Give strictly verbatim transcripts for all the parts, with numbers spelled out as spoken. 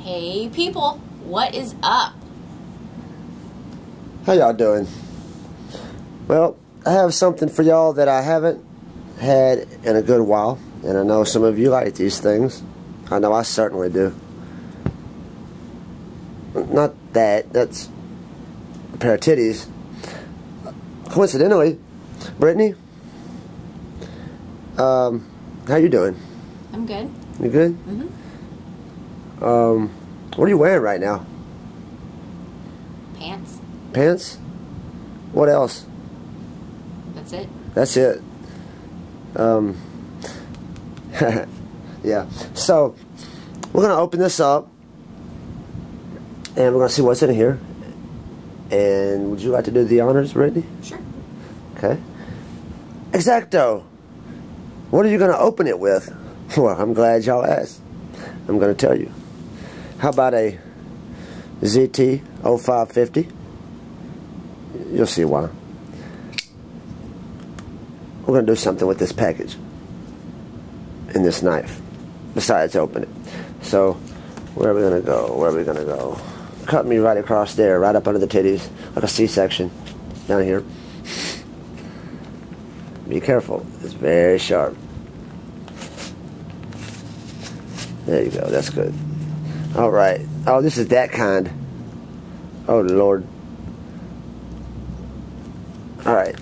Hey people, what is up? How y'all doing? Well, I have something for y'all that I haven't had in a good while, and I know some of you like these things. I know I certainly do. Not that, that's a pair of titties. Coincidentally, Brittany, um, how you doing? I'm good. You good? Mm-hmm. Um, what are you wearing right now? Pants. Pants? What else? That's it. That's it. Um, yeah. So, we're going to open this up, and we're going to see what's in here. And would you like to do the honors, Brittany? Sure. Okay. Exacto. What are you going to open it with? Well, I'm glad y'all asked. I'm going to tell you. How about a Z T oh five fifty? You'll see why. We're going to do something with this package and this knife besides open it. So, where are we going to go? Where are we going to go? Cut me right across there, right up under the titties, like a C-section down here. Be careful. It's very sharp. There you go. That's good. All right. Oh, this is that kind. Oh, Lord. All right.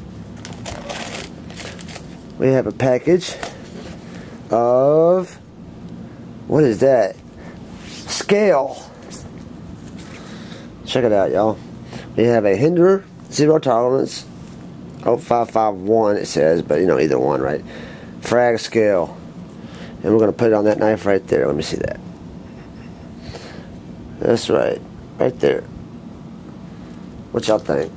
We have a package of, what is that? Scale. Check it out, y'all. We have a Hinder Zero Tolerance oh five five one, it says, but you know, either one, right? Frag scale. And we're going to put it on that knife right there. Let me see that. That's right. Right there. What y'all think?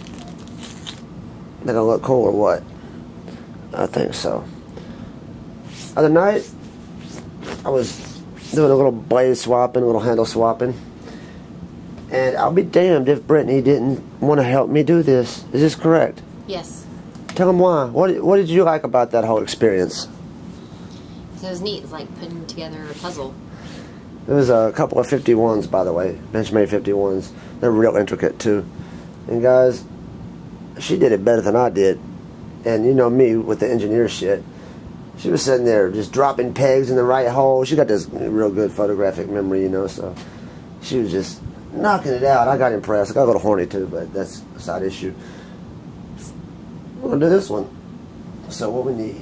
They gonna look cool or what? I think so. Other night, I was doing a little blade swapping, a little handle swapping. And I'll be damned if Brittany didn't want to help me do this. Is this correct? Yes. Tell them why. What, what did you like about that whole experience? So it was neat. It's like putting together a puzzle. There was a couple of fifty-ones, by the way. Benchmade fifty-ones. They're real intricate, too. And guys, she did it better than I did. And you know me with the engineer shit. She was sitting there just dropping pegs in the right hole. She got this real good photographic memory, you know, so she was just knocking it out. I got impressed. I got a little horny, too, but that's a side issue. We're going to do this one. So what we need.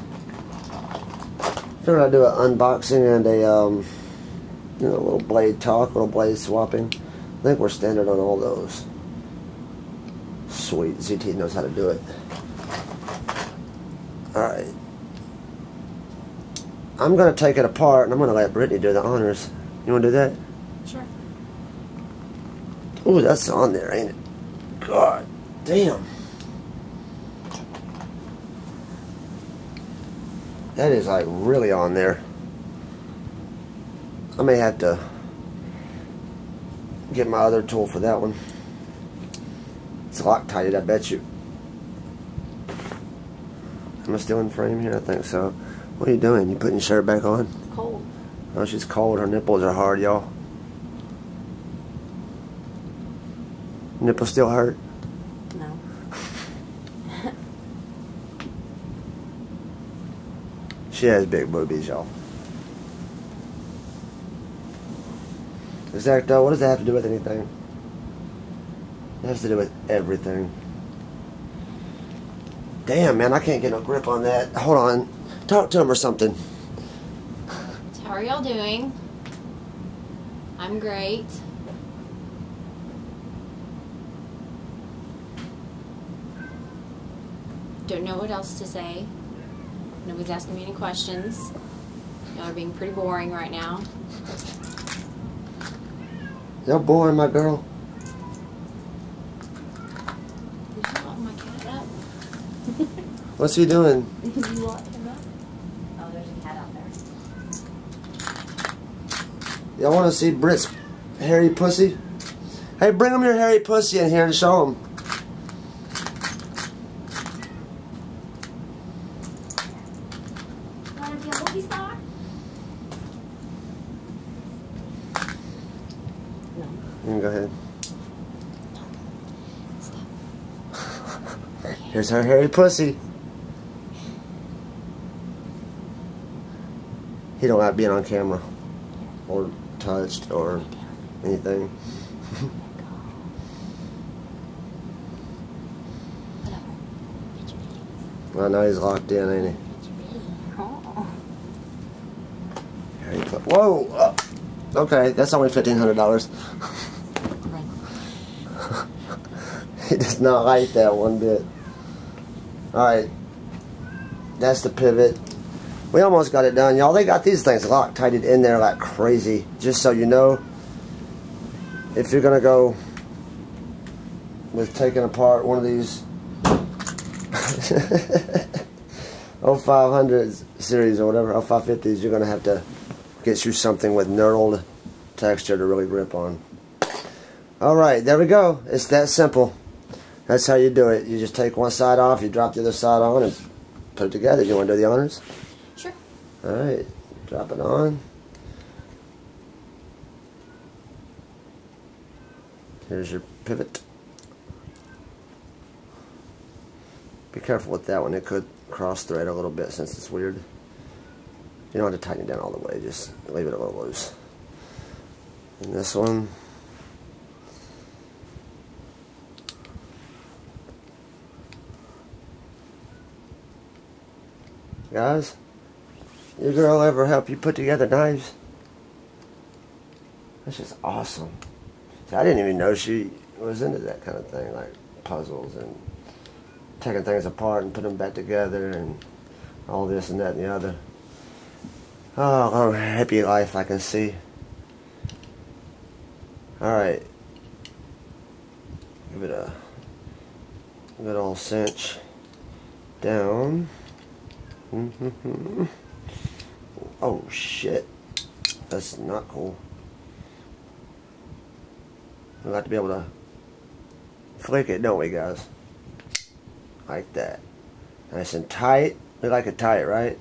Figured I'd do an unboxing and a, um, you know, a little blade talk, a little blade swapping. I think we're standard on all those. Sweet. Z T knows how to do it. Alright. I'm going to take it apart and I'm going to let Brittany do the honors. You want to do that? Sure. Ooh, that's on there, ain't it? God damn. That is like really on there. I may have to get my other tool for that one. It's Loctited, I bet you. Am I still in frame here? I think so. What are you doing? You putting your shirt back on? It's cold. Oh, she's cold. Her nipples are hard, y'all. Nipples still hurt? No. She has big boobies, y'all. Exacto, what does that have to do with anything? It has to do with everything. Damn, man, I can't get no grip on that. Hold on. Talk to him or something. So how are y'all doing? I'm great. Don't know what else to say. Nobody's asking me any questions. Y'all are being pretty boring right now. You're boring, my girl. Did you lock my cat up? What's he doing? Did you lock him up? Oh, there's a cat out there. Y'all want to see Britt's hairy pussy? Hey, bring him your hairy pussy in here and show him. Want to be a movie star? You can go ahead. Here's her hairy pussy. He don't like being on camera or touched or anything. Well, now he's locked in, ain't he? Whoa! Oh. Okay, that's only fifteen hundred dollars. He does not like that one bit. Alright. That's the pivot. We almost got it done, y'all. They got these things locked, tighted in there like crazy. Just so you know, if you're going to go with taking apart one of these oh five hundred series or whatever, oh five fifties, you're going to have to get you something with knurled texture to really grip on. Alright, there we go. It's that simple. That's how you do it. You just take one side off, you drop the other side on, and put it together. You want to do the honors? Sure. Alright, drop it on. Here's your pivot. Be careful with that one. It could cross thread a little bit since it's weird. You don't have to tighten it down all the way. Just leave it a little loose. And this one. Guys, your girl ever help you put together knives? That's just awesome. See, I didn't even know she was into that kind of thing, like puzzles and taking things apart and putting them back together and all this and that and the other. Oh, long happy life I can see. Alright. Give it a good old cinch down. Mm-hmm. Oh shit, that's not cool. We like to be able to flick it, don't we, guys? Like that. Nice and tight. We like it tight, right?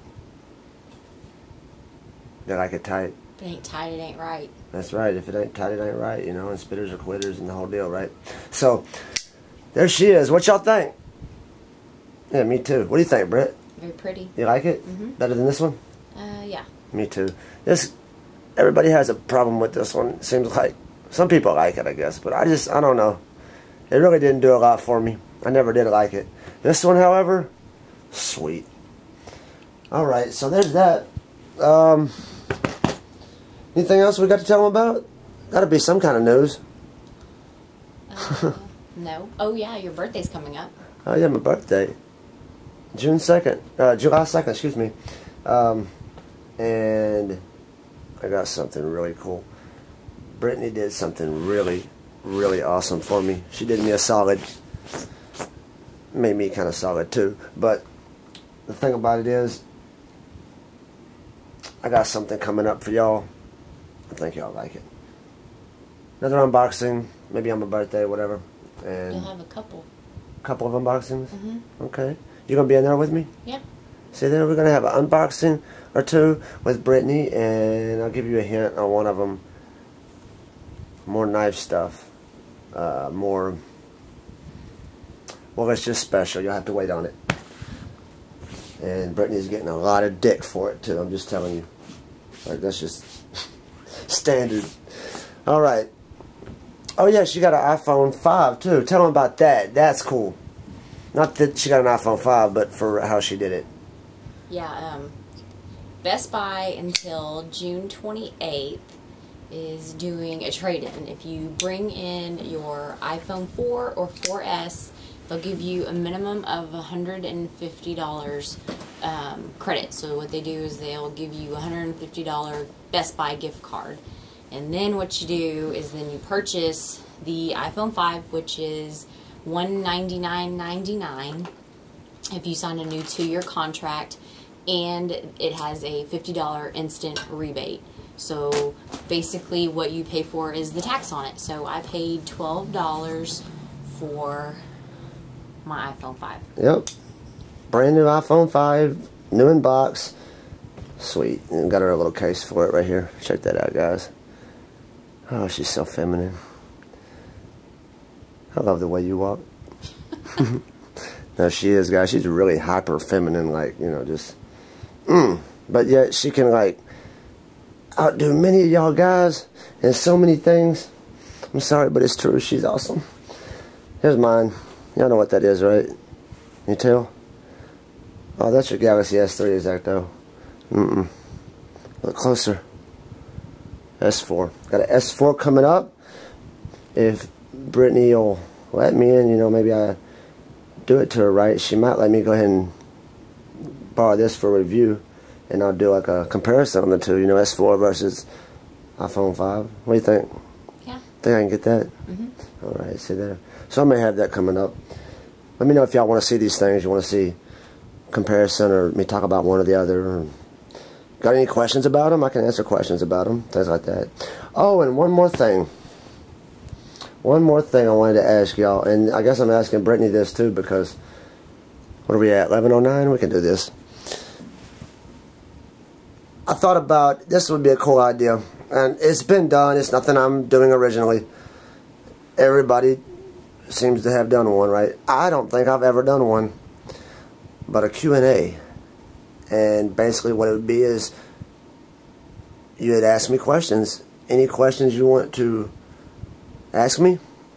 They like it tight. If it ain't tight, it ain't right. That's right. If it ain't tight, it ain't right. You know, and spitters are quitters and the whole deal, right? So, there she is. What y'all think? Yeah, me too. What do you think, Britt? Very pretty. You like it? Mm-hmm. Better than this one? Uh, yeah. Me too. This, everybody has a problem with this one. It seems like some people like it, I guess, but I just, I don't know. It really didn't do a lot for me. I never did like it. This one, however, sweet. All right, so there's that. Um, anything else we got to tell them about? Got to be some kind of news. Uh, no. Oh yeah, your birthday's coming up. Oh yeah, my birthday. June second, uh, July second, excuse me, um, and I got something really cool. Brittany did something really, really awesome for me. She did me a solid, made me kind of solid too, but the thing about it is, I got something coming up for y'all. I think y'all like it. Another unboxing, maybe on my birthday, whatever. And you'll have a couple. Couple of unboxings? Mm-hmm. Okay. You gonna be in there with me? Yeah. See, then we're gonna have an unboxing or two with Brittany, and I'll give you a hint on one of them. More knife stuff. Uh, more. Well, it's just special. You'll have to wait on it. And Brittany's getting a lot of dick for it too. I'm just telling you. Like that's just standard. All right. Oh yeah, she got an iPhone five too. Tell them about that. That's cool. Not that she got an iPhone five, but for how she did it. Yeah, um, Best Buy until June twenty-eighth is doing a trade-in. If you bring in your iPhone four or four S, they'll give you a minimum of one hundred fifty dollars um, credit. So what they do is they'll give you a one hundred fifty dollars Best Buy gift card. And then what you do is then you purchase the iPhone five, which is one hundred ninety-nine ninety-nine if you sign a new two-year contract, and it has a fifty dollar instant rebate. So basically what you pay for is the tax on it. So I paid twelve dollars for my iPhone five. Yep. Brand new iPhone five, new in box. Sweet. And got her a little case for it right here. Check that out, guys. Oh, she's so feminine. I love the way you walk. No, she is, guys. She's really hyper feminine, like, you know, just, mm. But yet she can, like, outdo many of y'all guys in so many things. I'm sorry, but it's true. She's awesome. Here's mine. Y'all know what that is, right? You tell? Oh, that's your Galaxy S three, Exacto. Mm-mm. Look closer. S four. Got an S four coming up. If Brittany will let me in, you know, maybe I do it to her right. She might let me go ahead and borrow this for review, and I'll do like a comparison on the two, you know, S four versus iPhone five. What do you think? Yeah. Think I can get that? Mm-hmm. Alright, see there. So I may have that coming up. Let me know if y'all want to see these things. You want to see comparison or me talk about one or the other. Or got any questions about them? I can answer questions about them. Things like that. Oh, and one more thing. One more thing I wanted to ask y'all. And I guess I'm asking Brittany this too because, what are we at? eleven oh nine? We can do this. I thought about, this would be a cool idea. And it's been done. It's nothing I'm doing originally. Everybody seems to have done one, right? I don't think I've ever done one. But a Q and A. And basically what it would be is, you would ask me questions. Any questions you want to ask me,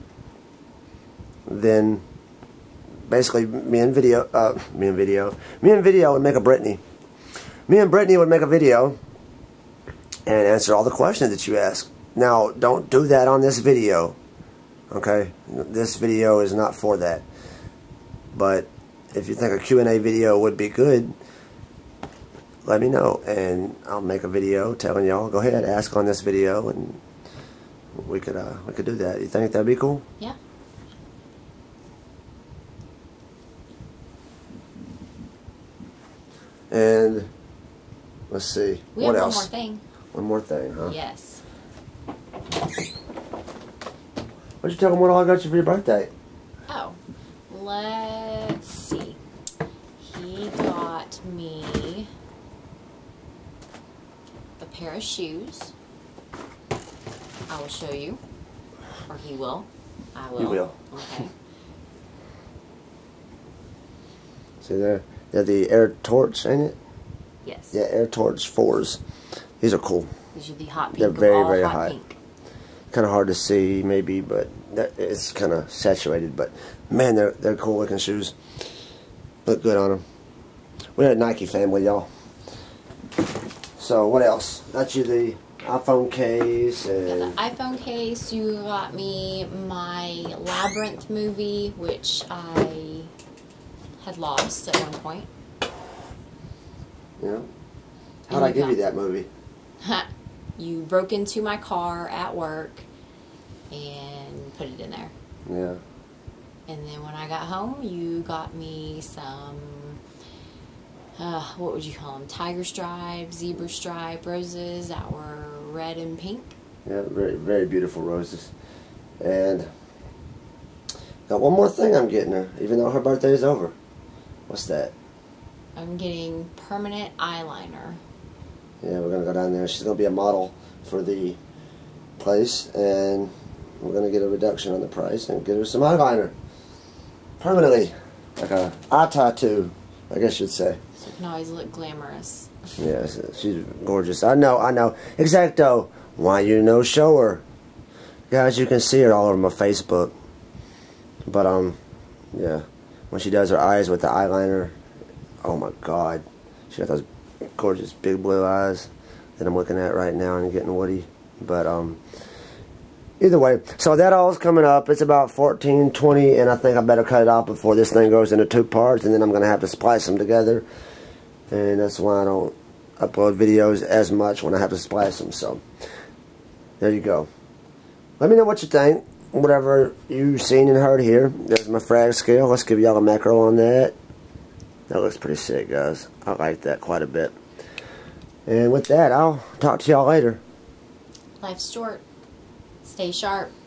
then basically me and video, uh, me and video, me and video would make a Brittany. Me and Brittany would make a video and answer all the questions that you ask. Now, don't do that on this video, okay? This video is not for that. But if you think a Q and A video would be good, let me know, and I'll make a video telling y'all, go ahead, ask on this video, and we could uh, we could do that. You think that'd be cool? Yeah. And let's see. We what have else? one more thing. One more thing, huh? Yes. What'd you tell them what all I got you for your birthday? Oh, let's see. He got me a pair of shoes. I will show you. Or he will. I will. You will. Okay. See there? They're the Air Torch, ain't it? Yes. Yeah, Air Torch fours. These are cool. These are the hot pink. They're very, all very hot hot. Pink. Kind of hard to see, maybe, but that, it's kind of saturated. But man, they're they're cool looking shoes. Look good on them. We're a Nike family, y'all. So what else? Got you the iPhone case and Got the iPhone case. You got me my Labyrinth movie, which I had lost at one point. yeah. How'd I give you that movie? You broke into my car at work and put it in there. Yeah. And then when I got home, you got me some, uh, what would you call them? Tiger stripe, zebra stripe roses that were red and pink. Yeah, very, very beautiful roses. And got one more thing I'm getting her, even though her birthday is over. What's that? I'm getting permanent eyeliner. Yeah, we're gonna go down there. She's gonna be a model for the place, and we're gonna get a reduction on the price and get her some eyeliner permanently, like a eye tattoo, I guess you'd say. So it can always look glamorous. Yeah, she's gorgeous. I know, I know. Exacto. Why you no show her? Guys, you can see her all over my Facebook. But, um, yeah. When she does her eyes with the eyeliner, oh my God. She got those gorgeous big blue eyes that I'm looking at right now and getting woody. But, um, either way. So that all's coming up. It's about fourteen, twenty, and I think I better cut it off before this thing goes into two parts, and then I'm going to have to splice them together. And that's why I don't upload videos as much when I have to splice them. So, there you go. Let me know what you think. Whatever you've seen and heard here. There's my frag scale. Let's give y'all a macro on that. That looks pretty sick, guys. I like that quite a bit. And with that, I'll talk to y'all later. Life's short. Stay sharp.